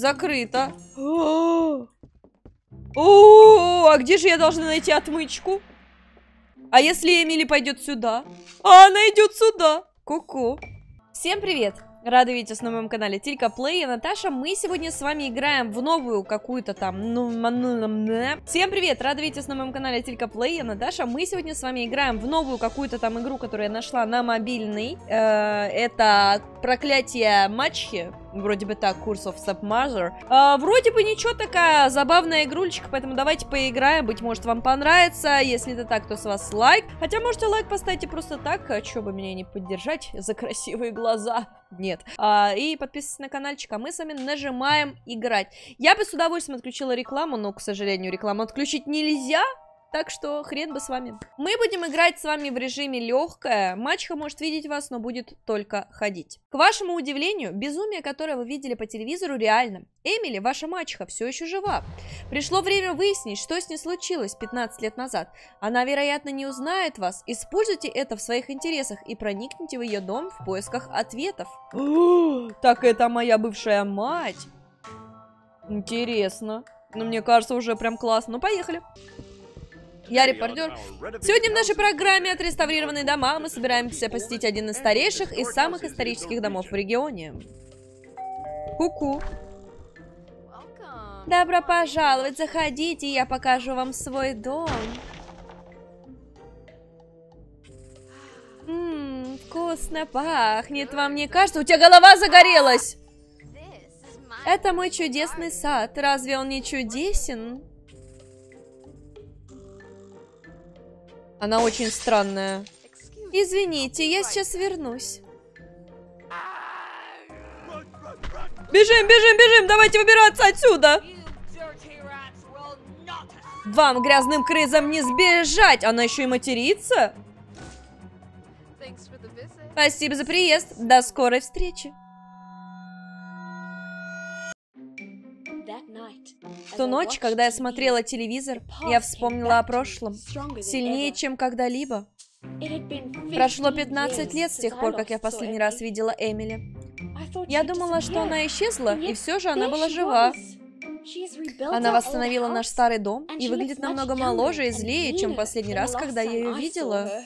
Закрыто. О, а где же я должна найти отмычку? А если Эмили пойдет сюда? А она идет сюда. Ку-ку. Всем привет! Рада видеть вас на моем канале Тилька Плей. Я Наташа. Мы сегодня с вами играем в новую какую-то там... Всем привет! Рада видеть вас на моем канале Тилька Плей. Я Наташа. Мы сегодня с вами играем в новую какую-то там игру, которую я нашла на мобильный. Это проклятие мачехи. Вроде бы так, Curse of Stepmother. Вроде бы ничего, такая забавная игрульчика, поэтому давайте поиграем. Быть может, вам понравится. Если это так, то с вас лайк. Хотя можете лайк поставить и просто так, а что бы меня не поддержать за красивые глаза. Нет. И подписывайтесь на каналчик, а мы с вами нажимаем играть. Я бы с удовольствием отключила рекламу, но, к сожалению, рекламу отключить нельзя. Так что хрен бы с вами. Мы будем играть с вами в режиме легкое. Мачеха может видеть вас, но будет только ходить. К вашему удивлению, безумие, которое вы видели по телевизору, реально. Эмили, ваша мачеха, все еще жива. Пришло время выяснить, что с ней случилось 15 лет назад. Она, вероятно, не узнает вас. Используйте это в своих интересах и проникните в ее дом в поисках ответов. Так это моя бывшая мать. Интересно. Ну, мне кажется, уже прям классно. Ну, поехали. Я репортер. Сегодня в нашей программе «Отреставрированные дома» мы собираемся посетить один из старейших и самых исторических домов в регионе. Ку-ку. Добро пожаловать, заходите, я покажу вам свой дом. Вкусно пахнет, вам не кажется? У тебя голова загорелась! Это мой чудесный сад, разве он не чудесен? Она очень странная. Извините, я сейчас вернусь. Бежим, бежим, бежим! Давайте выбираться отсюда! Вам, грязным крысам, не сбежать! Она еще и матерится? Спасибо за приезд. До скорой встречи. В ту ночь, когда я смотрела телевизор, я вспомнила о прошлом. Сильнее, чем когда-либо. Прошло 15 лет с тех пор, как я в последний раз видела Эмили. Я думала, что она исчезла, и все же она была жива. Она восстановила наш старый дом и выглядит намного моложе и злее, чем последний раз, когда я ее видела.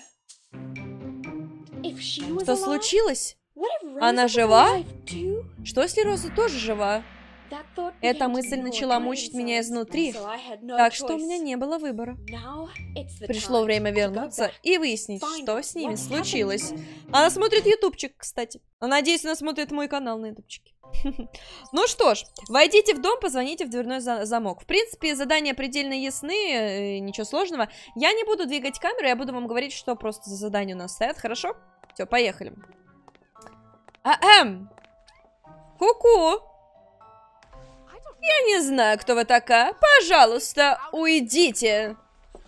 Что случилось? Она жива? Что, если Роза тоже жива? Эта мысль начала мучить меня изнутри, так что у меня не было выбора. Пришло время вернуться и выяснить, что с ними случилось. Она смотрит ютубчик, кстати. Надеюсь, она смотрит мой канал на ютубчике. Ну что ж, войдите в дом, позвоните в дверной замок. В принципе, задания предельно ясны, ничего сложного. Я не буду двигать камеру, я буду вам говорить, что просто за задания у нас стоят, хорошо? Все, поехали. Ку-ку! Я не знаю, кто вы такая. Пожалуйста, уйдите.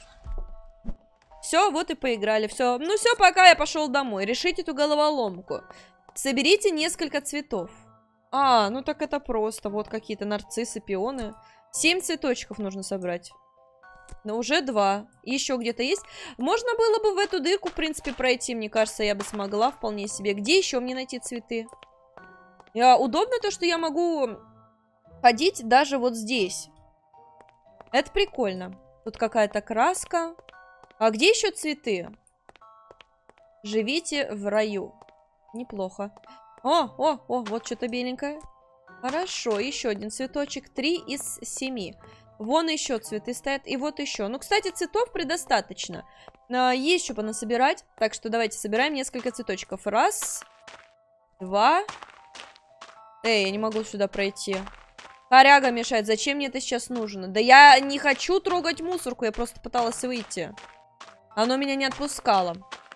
Все, вот и поиграли. Все. Ну все, пока я пошел домой. Решите эту головоломку. Соберите несколько цветов. Ну так это просто. Вот какие-то нарциссы, пионы. 7 цветочков нужно собрать. Но уже 2. Еще где-то есть. Можно было бы в эту дырку, в принципе, пройти. Мне кажется, я бы смогла вполне себе. Где еще мне найти цветы? Удобно то, что я могу... ходить даже вот здесь. Это прикольно. Тут какая-то краска. А где еще цветы? Живите в раю. Неплохо. Вот что-то беленькое. Хорошо, еще один цветочек. 3 из 7. Вон еще цветы стоят. И вот еще. Ну, кстати, цветов предостаточно. Есть что понасобирать. Так что давайте собираем несколько цветочков. 1, 2. Я не могу сюда пройти. Коряга мешает. Зачем мне это сейчас нужно? Да я не хочу трогать мусорку. Я просто пыталась выйти. Оно меня не отпускало.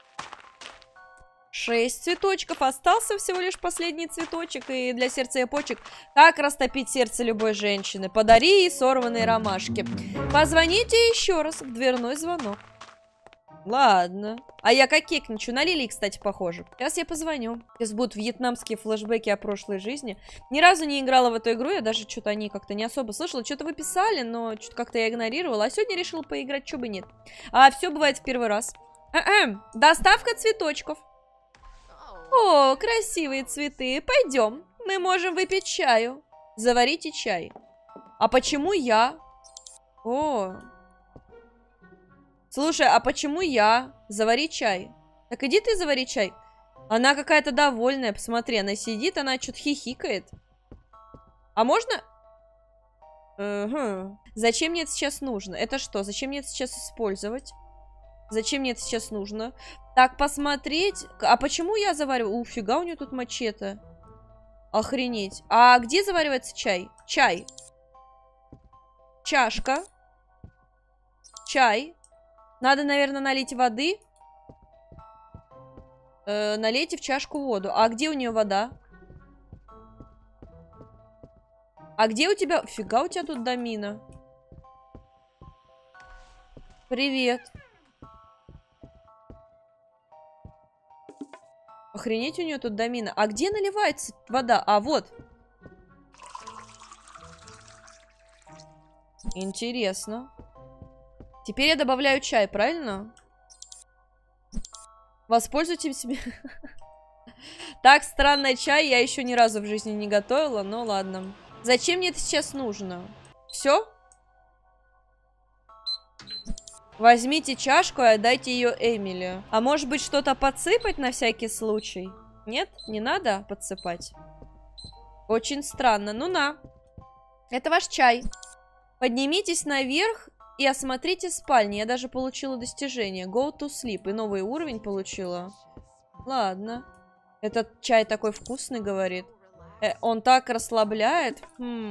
6 цветочков. Остался всего лишь последний цветочек. И для сердца и почек. Как растопить сердце любой женщины? Подари ей сорванные ромашки. Позвоните еще раз в дверной звонок. Ладно. А я как кекничу. На Лили, кстати, похоже. Сейчас я позвоню. Сейчас будут вьетнамские флешбеки о прошлой жизни. Ни разу не играла в эту игру. Я даже что-то о ней как-то не особо слышала. Что-то вы писали, но что-то как-то я игнорировала. А сегодня решила поиграть, что бы нет. Все бывает в первый раз. Доставка цветочков. О, красивые цветы. Пойдем. Мы можем выпить чаю. Заварите чай. А почему я? О. Слушай, а почему я? Завари чай. Так иди ты завари чай. Она какая-то довольная. Посмотри, она сидит, она что-то хихикает. А можно... Угу. Зачем мне это сейчас нужно? Это что? Зачем мне это сейчас использовать? Зачем мне это сейчас нужно? Так, посмотреть. А почему я завариваю? Фига, у нее тут мачете. Охренеть. А где заваривается чай? Чай. Чашка. Чай. Надо, наверное, налить воды. Налейте в чашку воду. А где у нее вода? А где у тебя... Фига у тебя тут домина. Привет. Охренеть, у нее тут домина. А где наливается вода? А, вот. Интересно. Теперь я добавляю чай, правильно? Воспользуйтесь себе. Так, странный чай я еще ни разу в жизни не готовила, но ладно. Зачем мне это сейчас нужно? Все? Возьмите чашку и отдайте ее Эмили. А может быть что-то подсыпать на всякий случай? Нет? Не надо подсыпать? Очень странно. Ну на. Это ваш чай. Поднимитесь наверх и осмотрите спальни. Я даже получила достижение. Go to sleep. И новый уровень получила. Ладно. Этот чай такой вкусный, говорит. Он так расслабляет.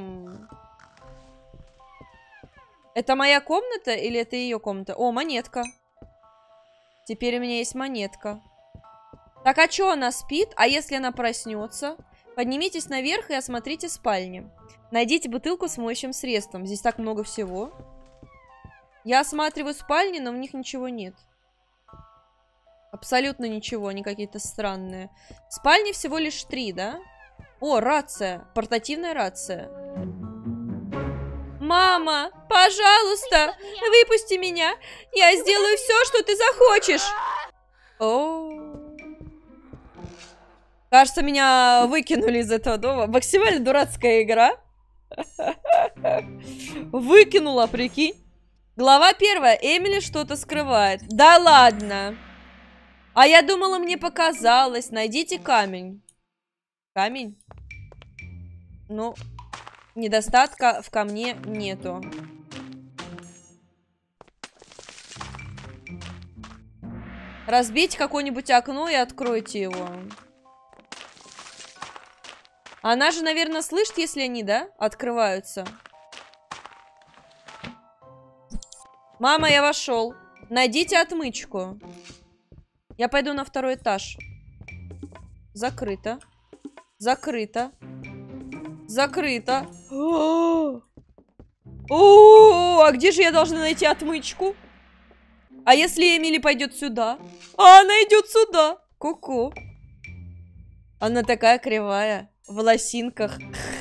Это моя комната или это ее комната? О, монетка. Теперь у меня есть монетка. Так, а что она спит? А если она проснется? Поднимитесь наверх и осмотрите спальни. Найдите бутылку с моющим средством. Здесь так много всего. Я осматриваю спальни, но в них ничего нет. Абсолютно ничего, они какие-то странные. Спальни всего лишь 3, да? О, рация. Портативная рация. Мама, пожалуйста, выпусти меня. Я сделаю все, что ты захочешь. О. Кажется, меня выкинули из этого дома. Максимально дурацкая игра. Выкинула, прикинь. Глава 1. Эмили что-то скрывает. Да ладно. А я думала, мне показалось. Найдите камень. Камень? Ну, недостатка в камне нету. Разбейте какое-нибудь окно и откройте его. Она же, наверное, слышит, если они, да, открываются. Мама, я вошел. Найдите отмычку. Я пойду на 2-й этаж. Закрыто. Закрыто. Закрыто. О, а где же я должна найти отмычку? А если Эмили пойдет сюда? А она идет сюда. Ку-ку. Она такая кривая. В волосинках.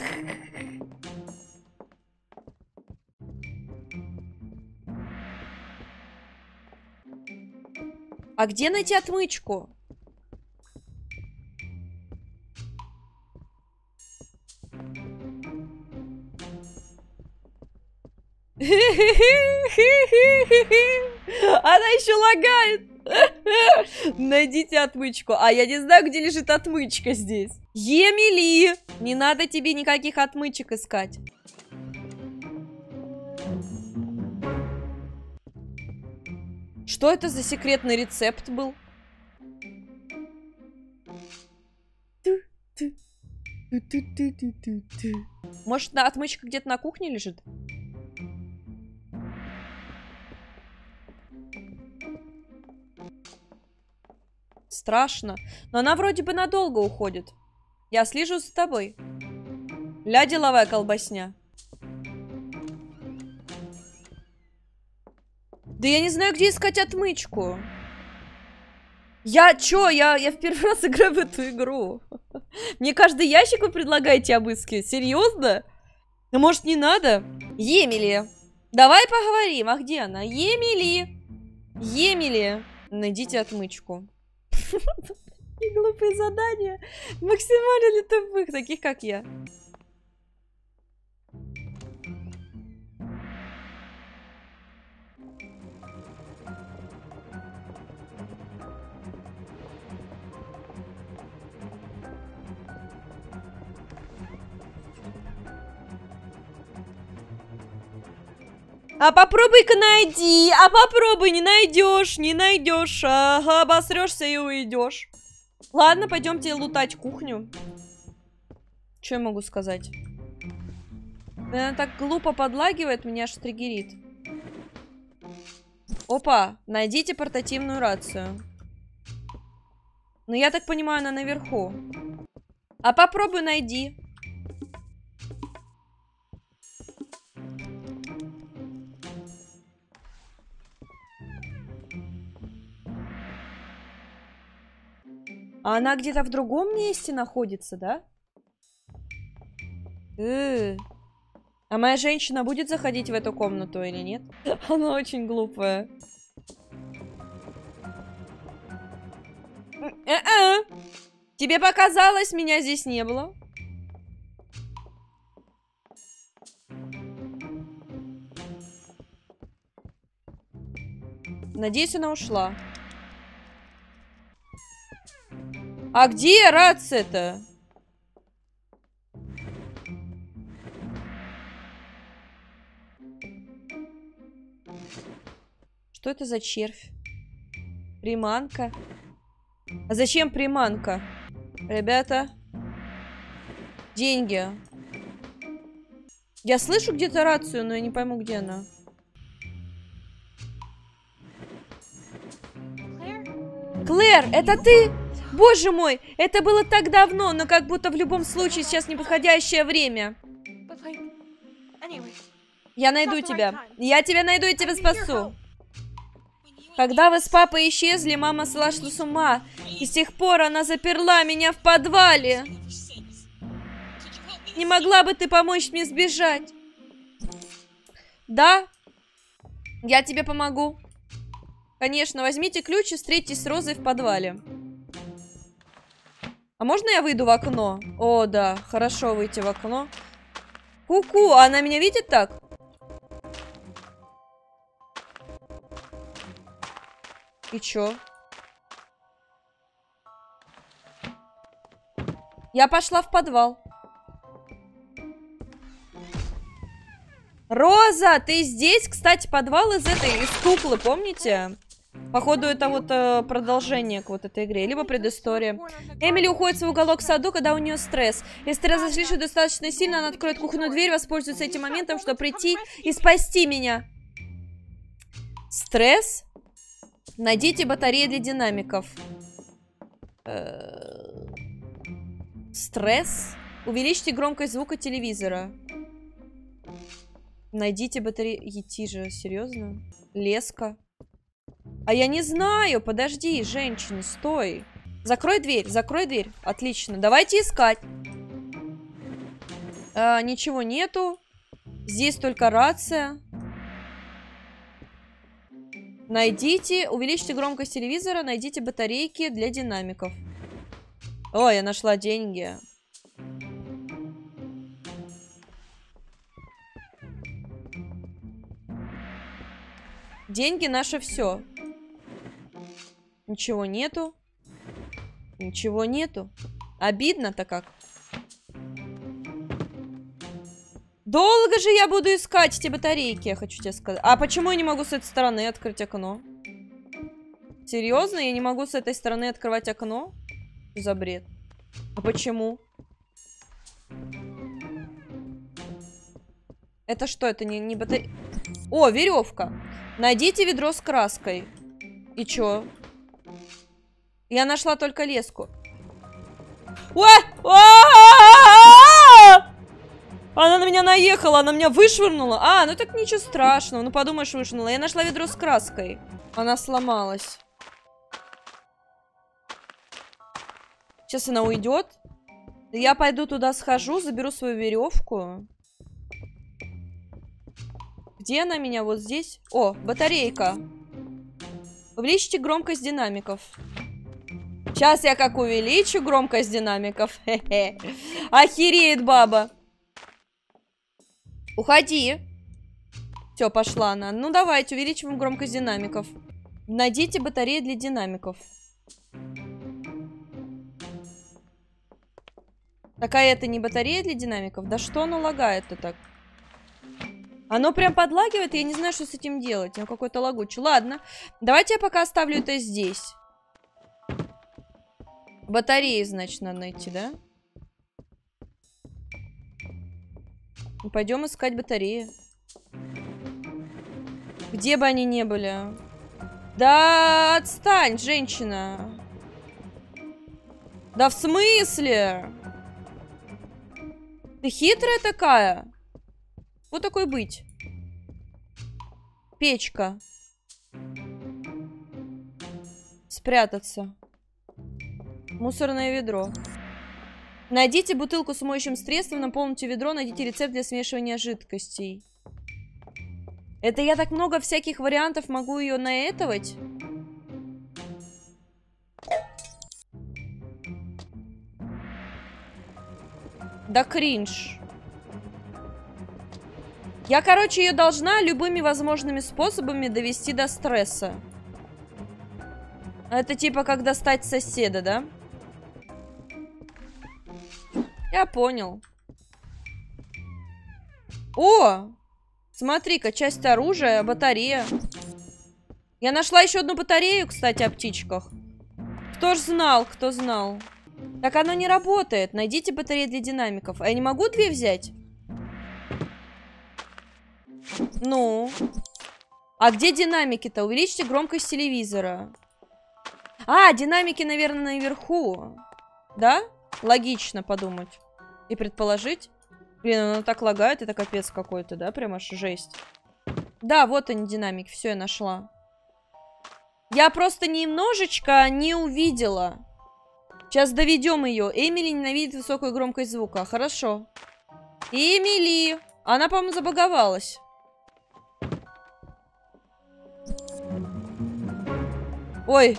А где найти отмычку? Она еще лагает. Найдите отмычку. А я не знаю, где лежит отмычка здесь. Эмили! Не надо тебе никаких отмычек искать. Что это за секретный рецепт был? Может, отмычка где-то на кухне лежит? Страшно. Но она вроде бы надолго уходит. Я слежу за тобой. Ля, деловая колбасня. Да я не знаю, где искать отмычку. Я в первый раз играю в эту игру. Мне каждый ящик вы предлагаете обыскивать. Серьезно? Ну, может, не надо? Эмили. Давай поговорим. А где она? Эмили. Эмили. Найдите отмычку. И глупые задания. Максимально для тупых, таких как я. А попробуй-ка найди. А попробуй, не найдешь, не найдешь. Ага, обосрешься и уйдешь. Ладно, пойдемте лутать кухню. Что я могу сказать? Она так глупо подлагивает, меня аж триггерит. Опа, найдите портативную рацию. Ну, я так понимаю, она наверху. А попробуй найди. А она где-то в другом месте находится, да? А моя женщина будет заходить в эту комнату или нет? Она очень глупая. Тебе показалось, меня здесь не было? Надеюсь, она ушла. А где рация-то? Что это за червь? Приманка. А зачем приманка? Ребята. Деньги. Я слышу где-то рацию, но я не пойму, где она. Клэр, это ты? Боже мой, это было так давно, но как будто в любом случае сейчас неподходящее время. Я найду тебя. Я тебя найду и тебя спасу. Когда вы с папой исчезли, мама сошла с ума. И с тех пор она заперла меня в подвале. Не могла бы ты помочь мне сбежать? Да, я тебе помогу. Конечно, возьмите ключ и встретитесь с Розой в подвале. А можно я выйду в окно? О, да, хорошо выйти в окно. Ку-ку, а она меня видит так? И чё? Я пошла в подвал. Роза, ты здесь? Кстати, подвал из куклы, помните? Походу, это вот продолжение к вот этой игре, либо предыстория. Эмили уходит в свой уголок в саду, когда у нее стресс. Если стресс разрешит достаточно сильно, она откроет кухонную дверь, воспользуется этим моментом, чтобы прийти и спасти меня. Стресс? Найдите батареи для динамиков. Стресс? Увеличьте громкость звука телевизора. Найдите батареи... Идти же, серьезно? Леска. А я не знаю, подожди, женщина, стой. Закрой дверь, закрой дверь. Отлично, давайте искать. Ничего нету. Здесь только рация. Найдите, увеличьте громкость телевизора, найдите батарейки для динамиков. О, я нашла деньги. Деньги наше все. Ничего нету. Ничего нету. Обидно-то как. Долго же я буду искать эти батарейки, я хочу тебе сказать. А почему я не могу с этой стороны открыть окно? Серьезно? Я не могу с этой стороны открывать окно? Что за бред? А почему? Это что? Это не батарея? О, веревка. Найдите ведро с краской. И чё? Я нашла только леску. Она на меня наехала, она меня вышвырнула. А, ну так ничего страшного. Ну подумаешь, вышвырнула. Я нашла ведро с краской. Она сломалась. Сейчас она уйдет. Я пойду туда схожу, заберу свою веревку. Где она меня? Вот здесь. О, батарейка. Увеличьте громкость динамиков. Сейчас я как увеличу громкость динамиков. Хе-хе. Охереет баба. Уходи. Все, пошла она. Ну, давайте, увеличиваем громкость динамиков. Найдите батареи для динамиков. Такая это не батарея для динамиков? Да что оно лагает-то так? Оно прям подлагивает, я не знаю, что с этим делать. Я какой-то лагучий. Ладно, давайте я пока оставлю это здесь. Батареи, значит, надо найти, да? Пойдем искать батареи. Где бы они ни были. Да отстань, женщина. Да в смысле? Ты хитрая такая? Вот такой быть. Печка. Спрятаться. Мусорное ведро. Найдите бутылку с моющим средством, наполните ведро, найдите рецепт для смешивания жидкостей. Это я так много всяких вариантов могу ее наэтовать? Да кринж. Я, короче, ее должна любыми возможными способами довести до стресса. Это типа как достать соседа, да? Я понял. О! Смотри-ка, часть оружия, батарея. Я нашла еще одну батарею, кстати, о птичках. Кто ж знал, кто знал. Так оно не работает. Найдите батареи для динамиков. А я не могу две взять? Ну? А где динамики-то? Увеличьте громкость телевизора. А, динамики, наверное, наверху. Да? Логично подумать. И предположить. Блин, оно так лагает, это капец какой-то, да? Прям аж жесть. Да, вот они, динамики. Все, я нашла. Я просто немножечко не увидела. Сейчас доведем ее. Эмили ненавидит высокую громкость звука. Хорошо. Эмили. Она, по-моему, забаговалась. Ой.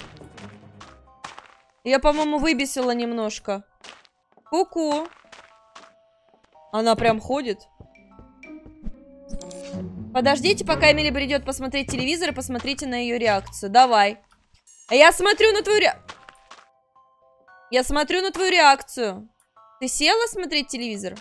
Я, по-моему, выбесила немножко. Ку-ку. Она прям ходит. Подождите, пока Эмили придет посмотреть телевизор, и посмотрите на ее реакцию. Давай. Я смотрю на твою реакцию. Я смотрю на твою реакцию. Ты села смотреть телевизор?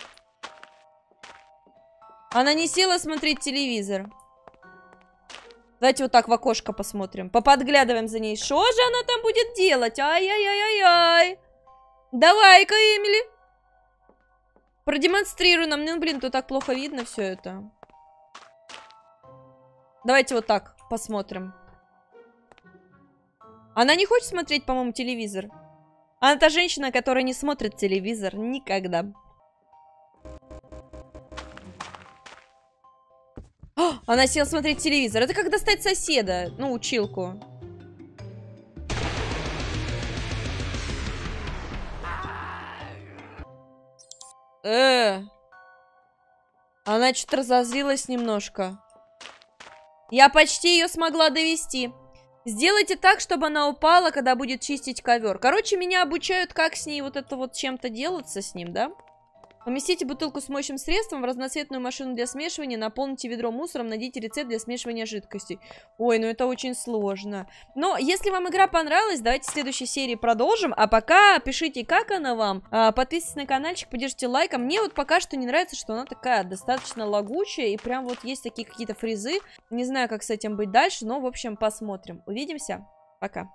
Она не села смотреть телевизор. Давайте вот так в окошко посмотрим. Поподглядываем за ней. Что же она там будет делать? Ай-яй-яй-яй-яй. Давай-ка, Эмили. Продемонстрируй нам. Ну, блин, тут так плохо видно все это. Давайте вот так посмотрим. Она не хочет смотреть, по-моему, телевизор. Она та женщина, которая не смотрит телевизор никогда. О, она села смотреть телевизор. Это как достать соседа. Ну, училку. Она что-то разозлилась немножко. Я почти ее смогла довести. Сделайте так, чтобы она упала, когда будет чистить ковер. Короче, меня обучают, как с ней вот это вот чем-то делаться с ним, да? Поместите бутылку с моющим средством в разноцветную машину для смешивания, наполните ведро мусором, найдите рецепт для смешивания жидкостей. Ой, ну это очень сложно. Но если вам игра понравилась, давайте в следующей серии продолжим. А пока пишите, как она вам. Подписывайтесь на каналчик, поддержите лайком. Мне вот пока что не нравится, что она такая достаточно лагучая. И прям вот есть такие какие-то фризы. Не знаю, как с этим быть дальше, но в общем посмотрим. Увидимся. Пока.